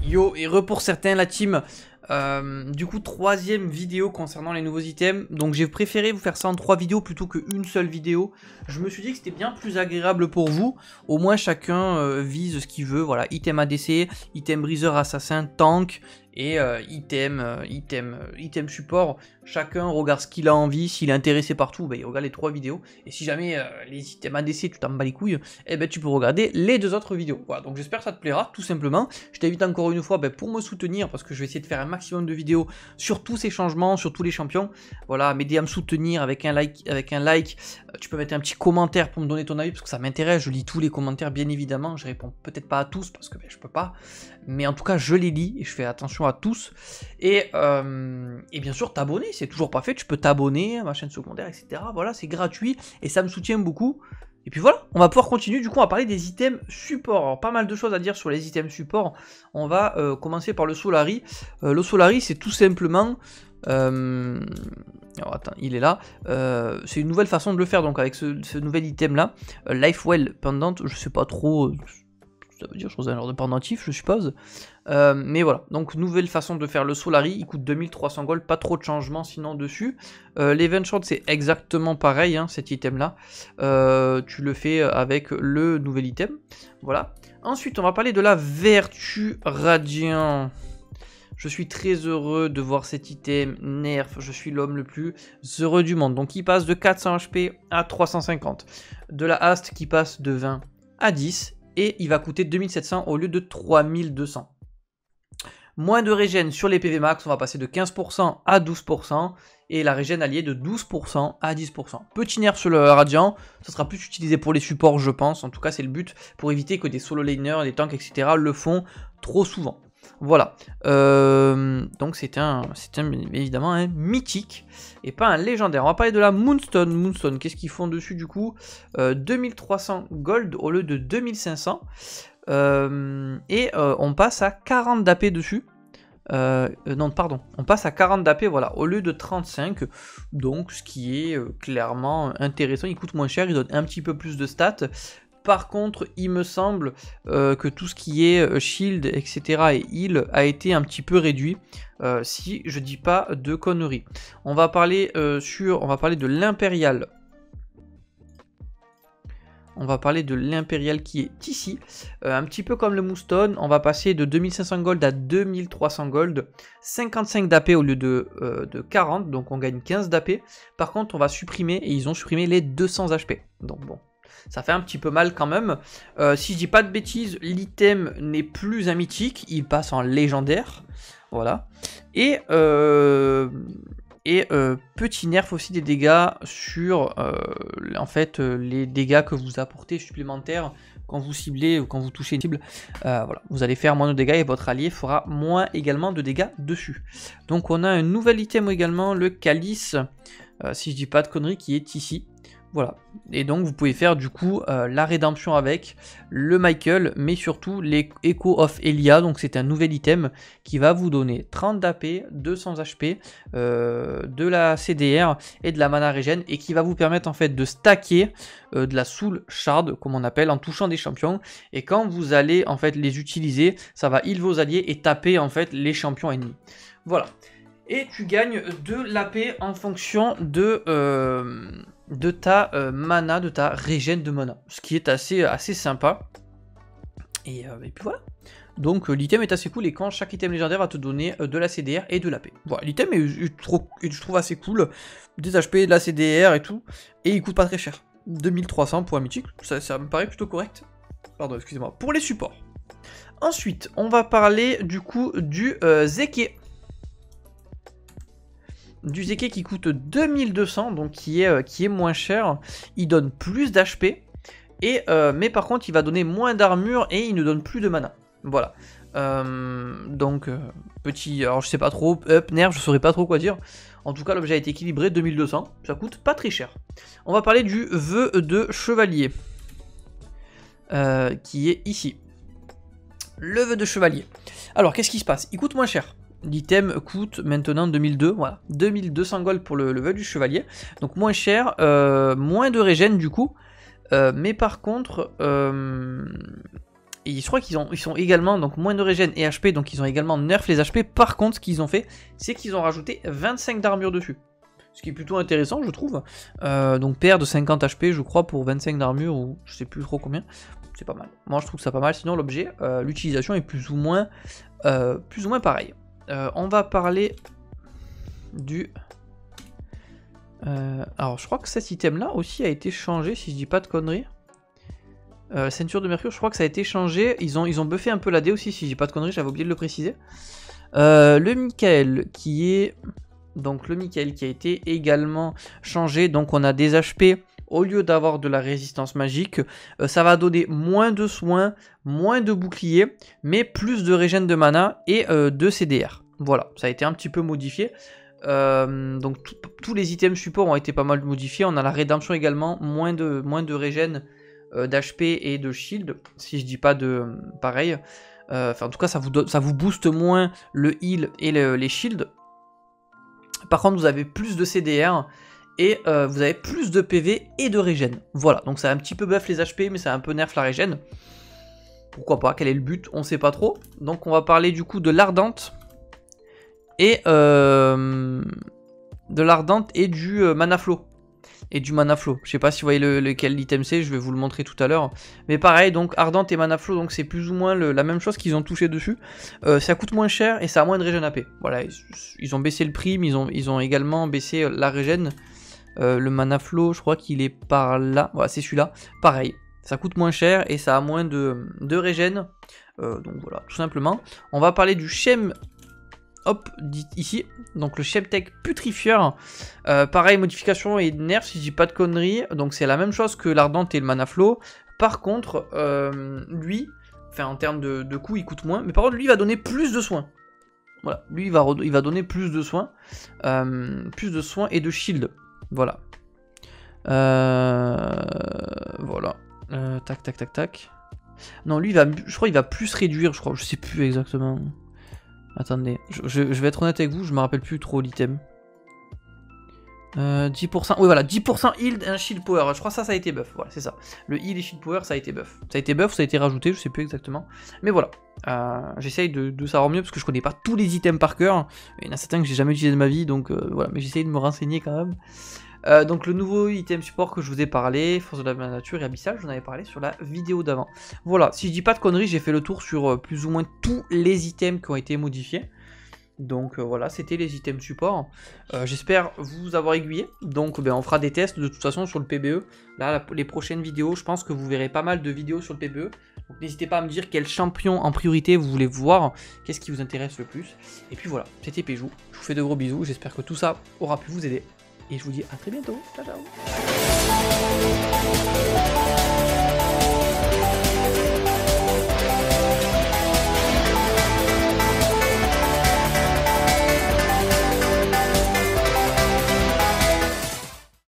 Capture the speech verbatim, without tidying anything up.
Yo, et re pour certains la team. Euh, du coup, troisième vidéo concernant les nouveaux items. Donc j'ai préféré vous faire ça en trois vidéos plutôt qu'une seule vidéo. Je me suis dit que c'était bien plus agréable pour vous. Au moins chacun euh, vise ce qu'il veut. Voilà, item A D C, item briseur assassin, tank et euh, item, euh, item, euh, item support. Chacun regarde ce qu'il a envie. S'il est intéressé partout, ben, il regarde les trois vidéos. Et si jamais euh, les items A D C, tu t'en bats les couilles, eh ben, tu peux regarder les deux autres vidéos. Voilà, donc j'espère que ça te plaira, tout simplement. Je t'invite encore une fois ben, pour me soutenir, parce que je vais essayer de faire un maximum de vidéos sur tous ces changements, sur tous les champions. Voilà, m'aider à me soutenir avec un like. Avec un like. Euh, tu peux mettre un petit commentaire pour me donner ton avis, parce que ça m'intéresse. Je lis tous les commentaires, bien évidemment. Je réponds peut-être pas à tous, parce que ben, je peux pas. Mais en tout cas, je les lis et je fais attention à tous. Et, euh, et bien sûr, t'abonner, c'est toujours pas fait. Tu peux t'abonner à ma chaîne secondaire, et cetera. Voilà, c'est gratuit et ça me soutient beaucoup. Et puis voilà, on va pouvoir continuer. Du coup, on va parler des items support. Alors, pas mal de choses à dire sur les items support. On va euh, commencer par le Solari. Euh, le Solari, c'est tout simplement... Euh... Alors attends, il est là. Euh, c'est une nouvelle façon de le faire, donc avec ce, ce nouvel item là. Euh, Lifewell Pendant, je sais pas trop... Euh, ça veut dire chose un genre de pendentif, je suppose. Euh, mais voilà, donc nouvelle façon de faire le Solari, il coûte deux mille trois cents gold, pas trop de changements sinon dessus. Euh, L'Event Short c'est exactement pareil, hein, cet item là. Euh, tu le fais avec le nouvel item, voilà. Ensuite on va parler de la Vertu Radiant. Je suis très heureux de voir cet item nerf, je suis l'homme le plus heureux du monde. Donc il passe de quatre cents H P à trois cent cinquante. De la Hast qui passe de vingt à dix. Et il va coûter deux mille sept cents au lieu de trois mille deux cents. Moins de régène sur les P V max, on va passer de quinze pour cent à douze pour cent. Et la régène alliée de douze pour cent à dix pour cent. Petit nerf sur le radiant, ça sera plus utilisé pour les supports je pense. En tout cas c'est le but pour éviter que des solo laners, des tanks et cetera le font trop souvent. Voilà, euh, donc c'est un, c'est un, évidemment un mythique et pas un légendaire. On va parler de la Moonstone. Moonstone, qu'est-ce qu'ils font dessus du coup? euh, deux mille trois cents gold au lieu de deux mille cinq cents. Euh, et euh, on passe à quarante d'A P dessus. Euh, euh, non, pardon, on passe à quarante d'A P, voilà, au lieu de trente-cinq. Donc, ce qui est euh, clairement intéressant. Il coûte moins cher, il donne un petit peu plus de stats. Par contre, il me semble euh, que tout ce qui est shield, et cetera et heal a été un petit peu réduit, euh, si je dis pas de conneries. On va parler euh, sur, on va parler de l'impérial. On va parler de l'impérial qui est ici, euh, un petit peu comme le Moonstone. On va passer de deux mille cinq cents gold à deux mille trois cents gold, cinquante-cinq d'A P au lieu de, euh, de quarante, donc on gagne quinze d'A P. Par contre, on va supprimer, et ils ont supprimé les deux cents H P. Donc bon, ça fait un petit peu mal quand même. Euh, si je dis pas de bêtises, l'item n'est plus un mythique, il passe en légendaire. Voilà. Et, euh, et euh, petit nerf aussi des dégâts sur euh, en fait euh, les dégâts que vous apportez supplémentaires quand vous ciblez ou quand vous touchez une cible. Euh, voilà. Vous allez faire moins de dégâts et votre allié fera moins également de dégâts dessus. Donc on a un nouvel item également, le Calice, euh, si je dis pas de conneries, qui est ici. Voilà, et donc vous pouvez faire du coup euh, la rédemption avec le Michael, mais surtout les Echo of Elia, donc c'est un nouvel item qui va vous donner trente d'A P, deux cents H P, euh, de la C D R et de la mana régène, et qui va vous permettre en fait de stacker euh, de la soul shard, comme on appelle, en touchant des champions, et quand vous allez en fait les utiliser, ça va heal vos alliés et taper en fait les champions ennemis. Voilà, et tu gagnes de l'A P en fonction de... Euh, de ta euh, mana, de ta régène de mana, ce qui est assez, assez sympa. Et, euh, et puis voilà. Donc euh, l'item est assez cool, et quand chaque item légendaire va te donner euh, de la C D R et de l'A P. Voilà, l'item est, est, trop, est, je trouve assez cool, des H P, de la C D R et tout, et il coûte pas très cher. deux mille trois cents pour un mythique, ça, ça me paraît plutôt correct. Pardon, excusez-moi. Pour les supports. Ensuite, on va parler du coup du euh, Zeke. Du Zeke qui coûte deux mille deux cents, donc qui est, euh, qui est moins cher. Il donne plus d'H P, et, euh, mais par contre il va donner moins d'armure et il ne donne plus de mana. Voilà. Euh, donc, euh, petit, alors je sais pas trop, up, nerf, je saurais pas trop quoi dire. En tout cas, l'objet a été équilibré, deux mille deux cents, ça coûte pas très cher. On va parler du vœu de chevalier, euh, qui est ici. Le vœu de chevalier. Alors, qu'est-ce qui se passe? Il coûte moins cher. L'item coûte maintenant deux mille deux, voilà, deux mille deux cents gold pour le level du chevalier, donc moins cher, euh, moins de régène du coup, euh, mais par contre, euh, et je crois qu'ils ont, ils sont également donc moins de régène et H P, donc ils ont également nerf les H P. Par contre, ce qu'ils ont fait, c'est qu'ils ont rajouté vingt-cinq d'armure dessus. Ce qui est plutôt intéressant, je trouve. Euh, donc P R de cinquante H P, je crois, pour vingt-cinq d'armure, ou je sais plus trop combien. C'est pas mal. Moi, je trouve ça pas mal. Sinon, l'objet, euh, l'utilisation est plus ou moins, euh, plus ou moins pareil. Euh, on va parler du... Euh, alors, je crois que cet item-là aussi a été changé, si je dis pas de conneries. Euh, ceinture de mercure, je crois que ça a été changé. Ils ont, ils ont buffé un peu la D aussi, si je dis pas de conneries, j'avais oublié de le préciser. Euh, le Michael, qui est... Donc le Michael qui a été également changé. Donc on a des H P au lieu d'avoir de la résistance magique. Euh, ça va donner moins de soins, moins de boucliers, mais plus de régène de mana et euh, de C D R. Voilà, ça a été un petit peu modifié. Euh, donc tous les items support ont été pas mal modifiés. On a la rédemption également, moins de, moins de régène euh, d'H P et de shield, si je dis pas de pareil. Euh, enfin en tout cas ça vous, donne, ça vous booste moins le heal et le, les shields. Par contre, vous avez plus de C D R et euh, vous avez plus de P V et de régène. Voilà, donc ça a un petit peu buff les H P, mais ça a un peu nerf la régène. Pourquoi pas, quel est le but? On sait pas trop. Donc on va parler du coup de l'ardente et euh, de l'ardente et du euh, mana flow. Et du mana flow. Je sais pas si vous voyez le, lequel item c'est, je vais vous le montrer tout à l'heure. Mais pareil, donc ardente et mana flow, donc c'est plus ou moins le, la même chose qu'ils ont touché dessus. Euh, ça coûte moins cher et ça a moins de régène A P. Voilà, ils, ils ont baissé le prix, mais ils ont, ils ont également baissé la régène. Euh, le mana flow, je crois qu'il est par là. Voilà, c'est celui-là. Pareil, ça coûte moins cher et ça a moins de, de régène. Euh, donc voilà, tout simplement. On va parler du Shem. Hop, dit ici, donc le Chemtech Putrifieur, euh, pareil, modification et nerf si je dis pas de conneries, donc c'est la même chose que l'ardente et le mana flow. Par contre, euh, lui, enfin en termes de, de coût, il coûte moins, mais par contre lui il va donner plus de soins. Voilà, lui il va, il va donner plus de soins, euh, plus de soins et de shield. Voilà. Euh, voilà. Euh, tac, tac, tac, tac. Non, lui il va, je crois il va plus réduire, je crois, je sais plus exactement. Attendez, je, je, je vais être honnête avec vous, je me rappelle plus trop l'item. Euh, dix pour cent, oui voilà, dix pour cent heal et un shield power, je crois que ça, ça a été buff, voilà, c'est ça. Le heal et shield power, ça a été buff. Ça a été buff, ça a été rajouté, je sais plus exactement. Mais voilà, euh, j'essaye de, de savoir mieux parce que je connais pas tous les items par cœur. Il y en a certains que j'ai jamais utilisé de ma vie, donc euh, voilà, mais j'essaye de me renseigner quand même. Euh, donc le nouveau item support que je vous ai parlé, force de la nature et abyssal, je vous en avais parlé sur la vidéo d'avant. Voilà, si je dis pas de conneries, j'ai fait le tour sur euh, plus ou moins tous les items qui ont été modifiés. Donc euh, voilà, c'était les items support. Euh, J'espère vous avoir aiguillé. Donc ben, on fera des tests de toute façon sur le P B E. Là, la, les prochaines vidéos, je pense que vous verrez pas mal de vidéos sur le P B E. Donc n'hésitez pas à me dire quel champion en priorité vous voulez voir, qu'est-ce qui vous intéresse le plus. Et puis voilà, c'était Péjou. Je vous fais de gros bisous. J'espère que tout ça aura pu vous aider. Et je vous dis à très bientôt. Ciao, ciao.